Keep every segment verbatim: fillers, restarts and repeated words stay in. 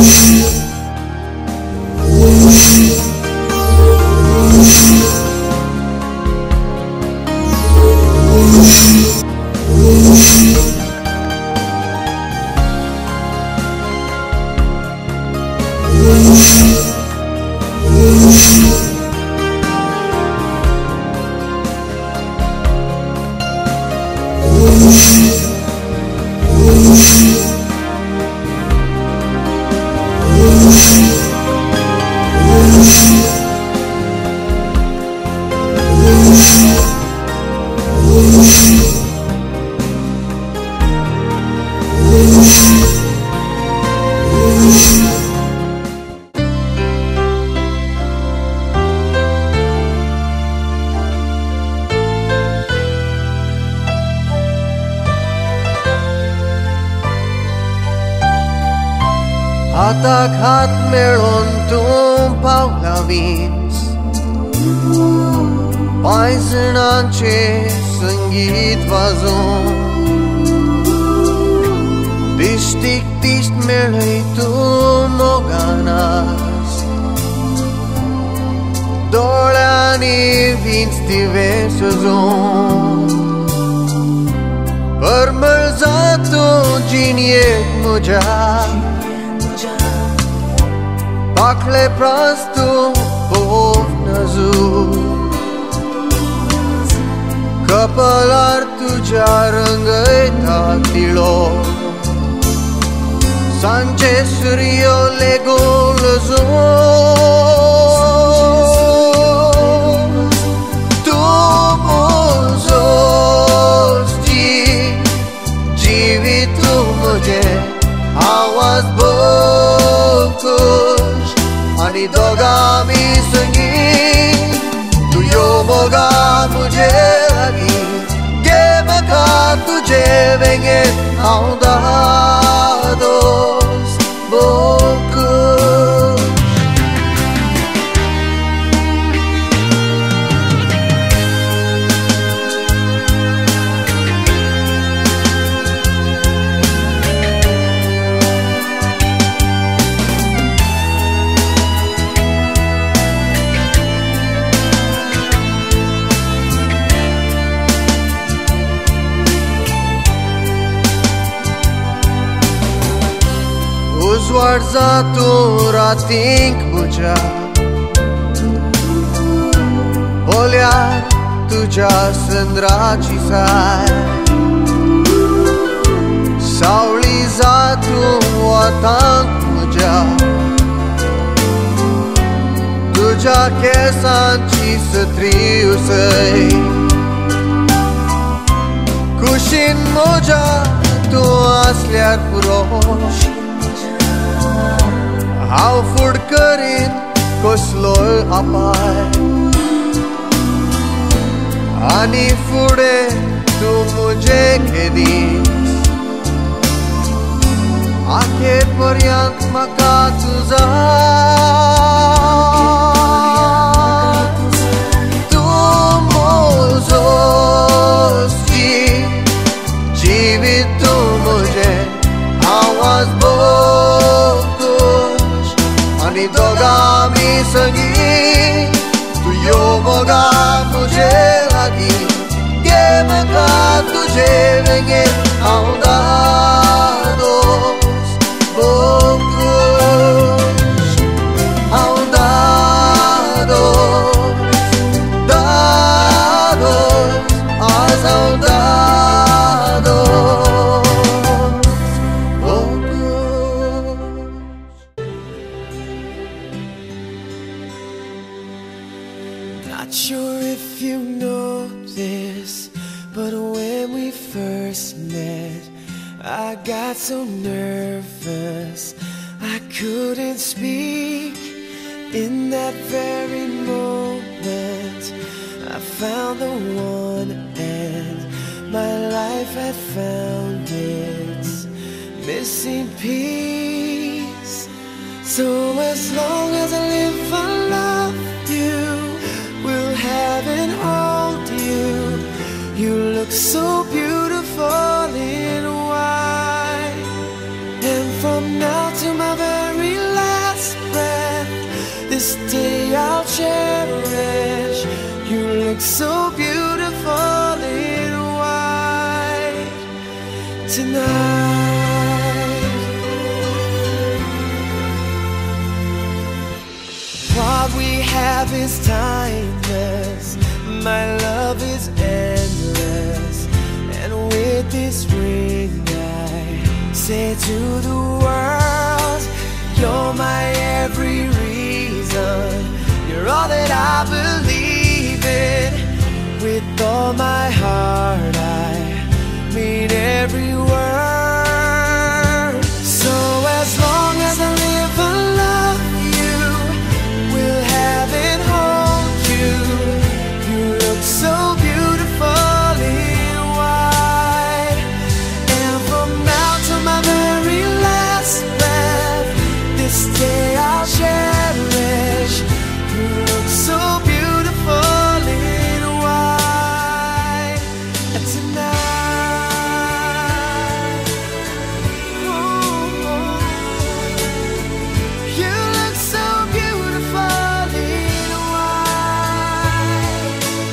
हाताक हात मेळोन तूं पावलावीस पांय जाणांचे संगीत वाजोवन दिश्टीक दिश्ट मेळय तूं मोगानास दोळ्यांनी वीज दिवे सजोवन परमळ जातो जिणयेक म्हज्या Bakle prastu bov nazu Kapalar tuja rangayta tilo Sanche suryo lego lazo Tu muzos ji Jeevitu mujhe Awaz bokush Ani dogami sangi Tu yo moga mujhe lagi Ge maka tujhe venge Aundados bokush Użwar zato ratink buja Polyar tuja sandraci sai Sauli zato atank buja Tuja kesanci satriu sai Kushin moja tu asliar purosh How food karin kosloy apay Ani fude tu mujhe kedis Akhir paryant maka tuza Tu muzos ji Jeevit tu mujhe Awaz bokush Ani dogami sangi Tu yo moga mujhe lagi Ge maka tujhe venge Aundados bokush Aundados Dados as aundados Not sure if you know this, but when we first met, I got so nervous I couldn't speak. In that very moment, I found the one, and my life had found its missing piece. So as long as I live, I love you. Will have and hold you. You look so beautiful in white. And from now to my very look so beautiful in white tonight. What we have is timeless, my love is endless, and with this ring I say to the world, you're my every reason, you're all that I believe in. With all my heart I mean every word. So as long as I live I love you, will have and hold you. You look so beautiful in white, and from now to my very last breath, this day I'll cherish. You look so beautiful in white tonight. Ooh, you look so beautiful in white.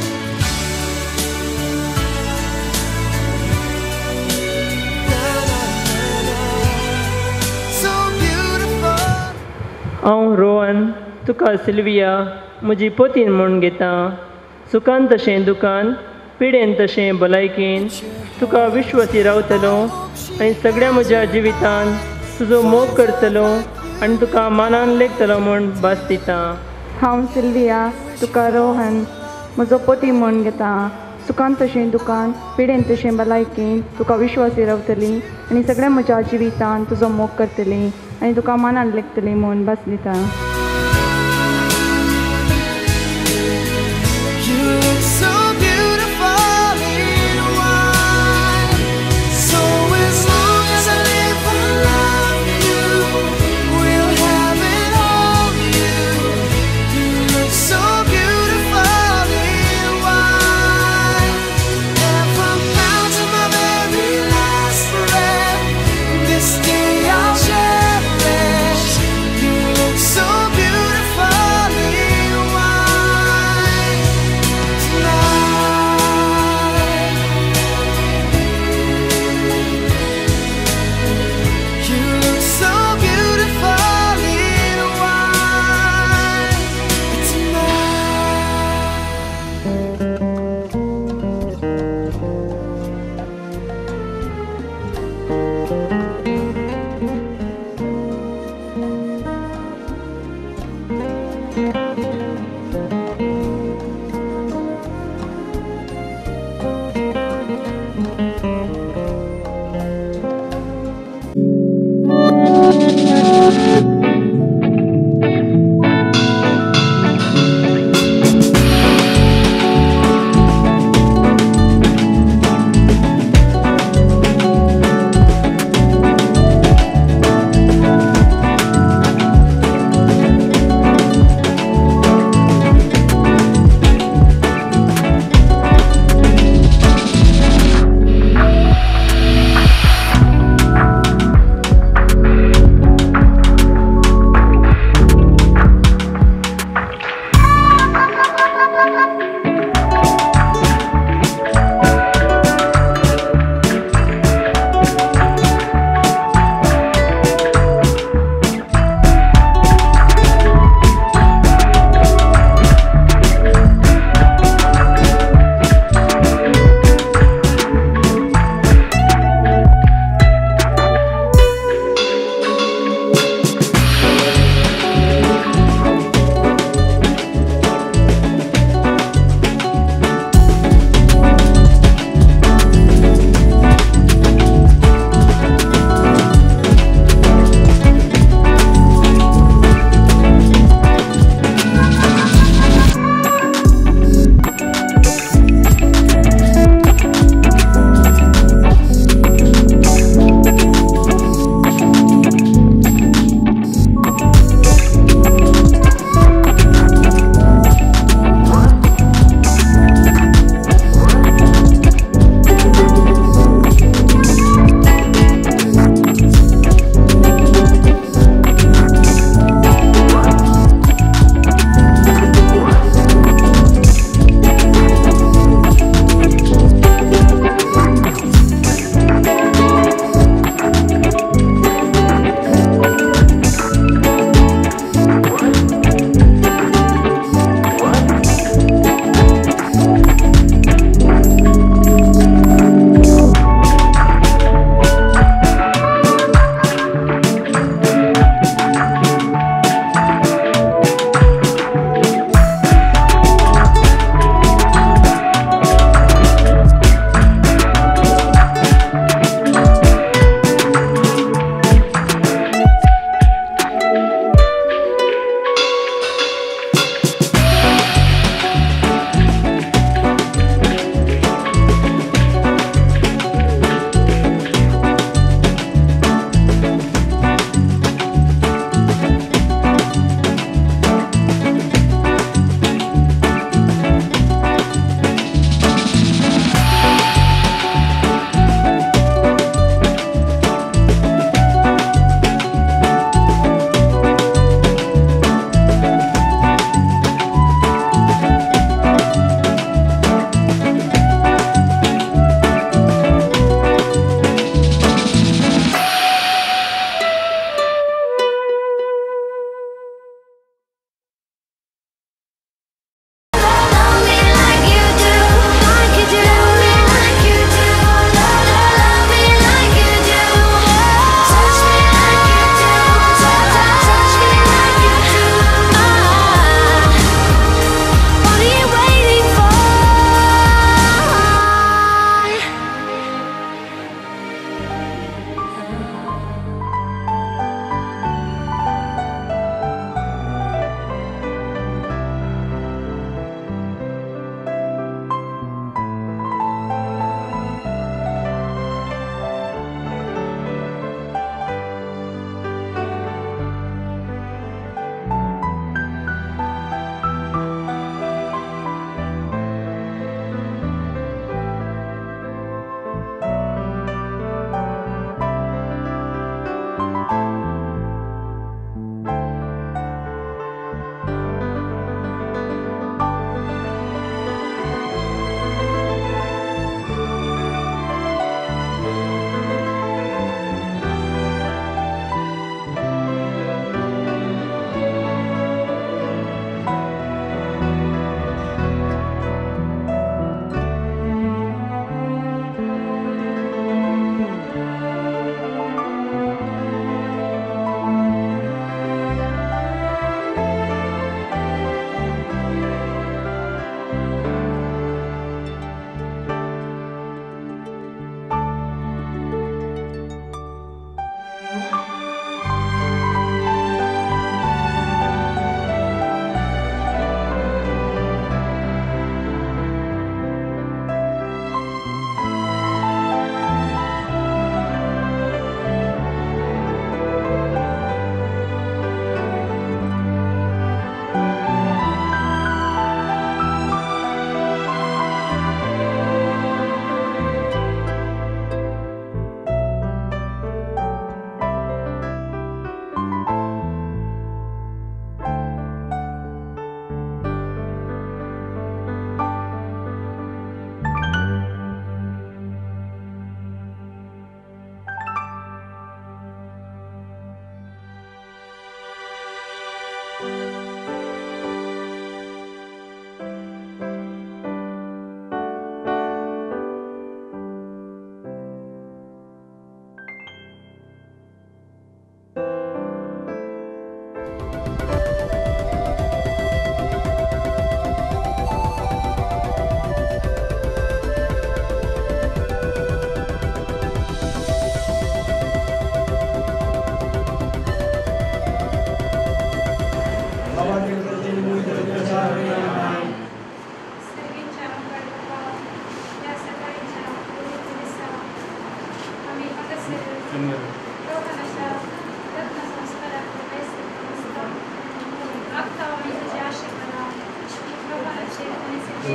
Na, na, na, na. So beautiful. हांव रोहन तुका Sylvia म्हजी पोतीन म्हूण घेता. सुखान तशें दुखान, पिडेन तशें भलायकेन तुका विश्वासी रावतलो आनी सगळ्या म्हज्या जिवितान तुजो मोग करतलो आनी तुका मानान लेखतलो म्हूण भास दिता. हांव सिल्विया तुका रोहन म्हजो पती म्हूण घेता. सुखान तशें दुखान, पिडेन तशें भलायकेन तुका विश्वासी रावतली आनी सगळ्या म्हज्या जिवितान तुजो मोग करतली आनी तुका मानान लेखतली म्हूण भास दिता. You look so beautiful in white. So as long as I live I love you, will have and hold you. You look so beautiful in white, and from now to my very last breath, this day I'll cherish. You look so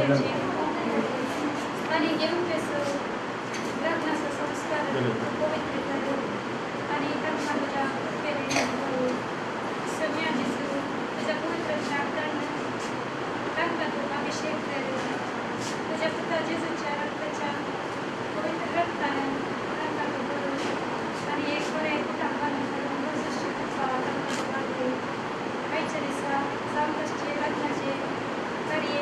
याची आणि घेऊन त्याचं लग्नाचा संस्कार पवित्र करू आणि कर्माच्या पेरणी करू सगळ्यांची तुझ्या पवित्र शास्त्रांना रक्तातून अभिषेक करू तुझ्या पुत्र जेजूच्या रक्ताच्या पवित्र रक्ताने रक्तातून करू आणि एक बऱ्या कुटुंबाने करून रोजच्या वाढते काहीच्या दिसा सावकाशचे लग्नाचे कार्य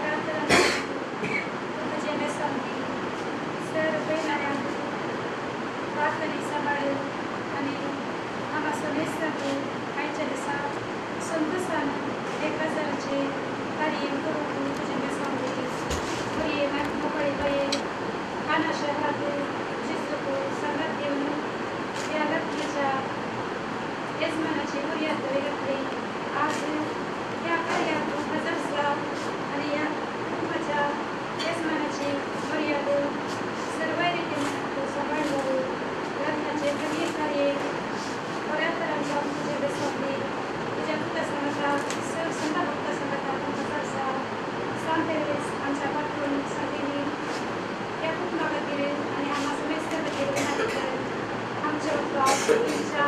तुझे मेसांती सर बैलाऱ्या प्रार्थने सांभाळू आणि आम्हाला मेसांती काहीच्या दिसा संतोषानं एक हजाराचे कार्य करून तुझे मेसांती बये मोकळे बये खाना शहरातील जिसको संगत देऊन या लग्नाच्या यजमानाची मर्याद घातली आज या कार्यातून हजर साव आणि या कुटुंबाच्या यजमानाची मर्याद सर्व रीतीने तो सांभाळलो लग्नाचे कमी कार्य बऱ्या तऱ्हांचा तुझे बेसवली तुझ्या भक्त संगता सर संत भक्त संगता हजर साव सांगते वेळेस आमच्या पाठवून सांगेली या कुटुंबाखातीर आणि आम्हा समेस्तर खातीर विनंती कर आमच्या उपवास तुझ्या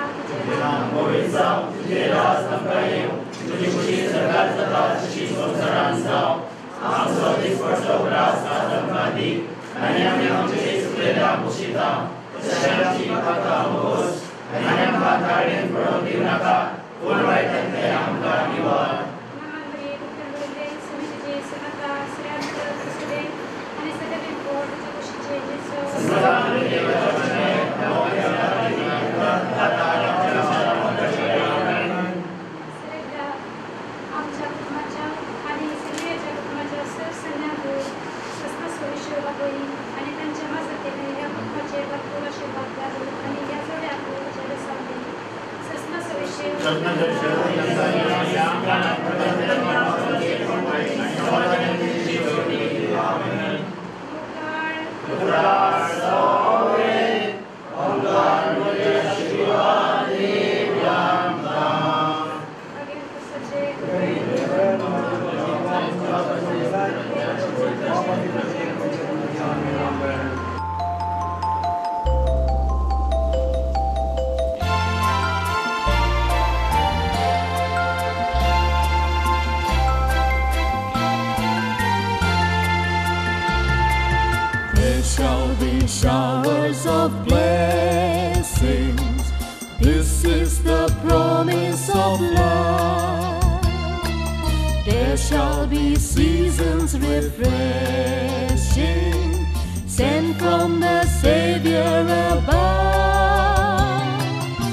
तुझे राज नमका येऊ तुझी खुशी सरकार जाता तशी संसारान जाव आमचो दिसपडचो उगडास आमकां दी आनी आमी आमचे सुकलेल्या मुशीता तशें आमची पातां मोस आनी आमकां गाडयेन पडोवंक दिवं नाका पूण वायटांतले आमकां निवार महामारी दुःखांवरले समितीचे सनाता श्रेयांत सुदे आणि सगळे पोट तुझ्या खुशीचे जेसू सदां देवाच्या मने नवोया आमच्या कुटुंबाच्या आणि सगळ्याच्या कुटुंबाच्या सरसन्यात सस्ता सोयी आणि त्यांच्या मजतीने या कुटुंबाचे भरपूर आशीर्वाद द्यावे आणि या जोड्या तुझ्या सांगते सस्ता सोयी Showers of blessings, this is the promise of love. There shall be seasons refreshing, sent from the Savior above.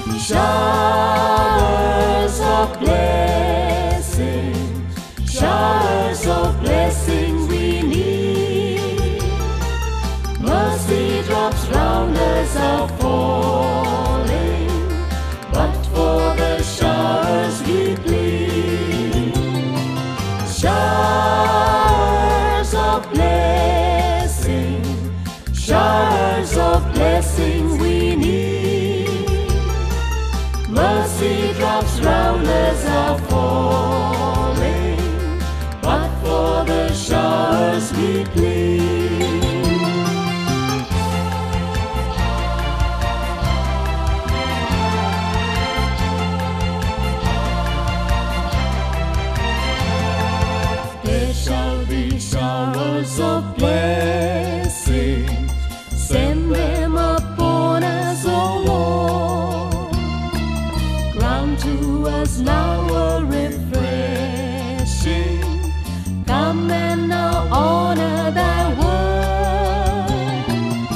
Showers of blessings, showers of blessings we need. Mercy drops round us are falling, but for the showers we plead. Showers of blessing, showers of blessing we need. Mercy drops round us are falling, but for the showers we plead. Showers of blessing, send them upon us, O Lord. Grant to us now a refreshing. Come and now honor thy word.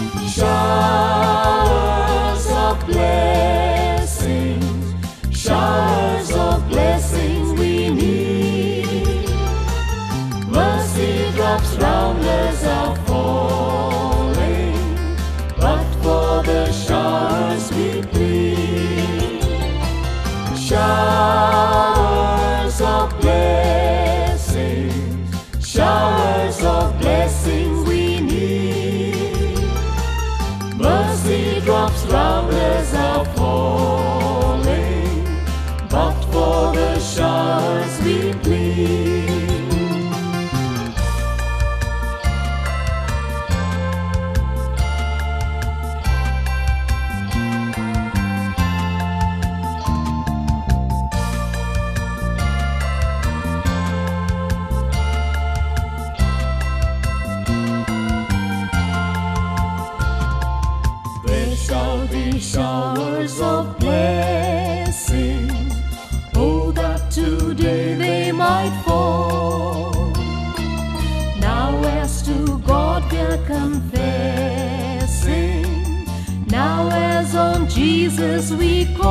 Showers of blessings, showers of blessings we need. Mercy drops round us are falling, but for the showers we plead. Showers of blessings, showers of blessings we need. Mercy drops round us are falling, but for the showers we plead. showers of blessing. Oh, that today they might fall. Now as to God we're confessing, now as on Jesus we call.